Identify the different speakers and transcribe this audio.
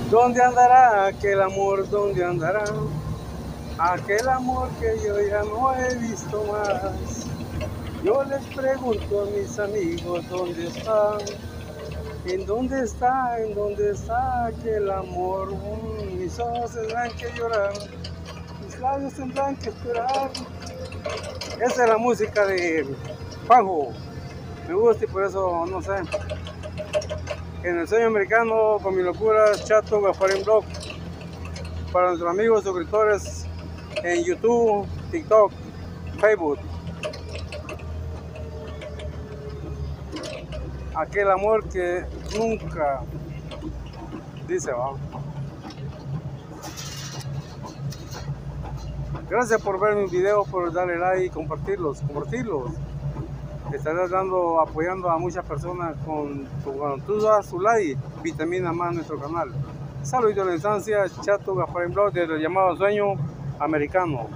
Speaker 1: ¿Dónde andará aquel amor? ¿Dónde andará? Aquel amor que yo ya no he visto más. Yo les pregunto a mis amigos dónde están. ¿En dónde está? ¿En dónde está aquel amor? Mis ojos tendrán que llorar, mis labios tendrán que esperar. Esa es la música de Juanjo. Me gusta y por eso, no sé. En el sueño americano, con mi locura, Chato Gasparín Blog. Para nuestros amigos suscriptores en YouTube, TikTok, Facebook. Aquel amor que nunca dice, va. Gracias por ver mis videos, por darle like y compartirlos. Estarás apoyando a muchas personas cuando tú das tu like, vitamina más nuestro canal. Saludos a la distancia, Chato Gasparín Blog, desde el llamado sueño americano.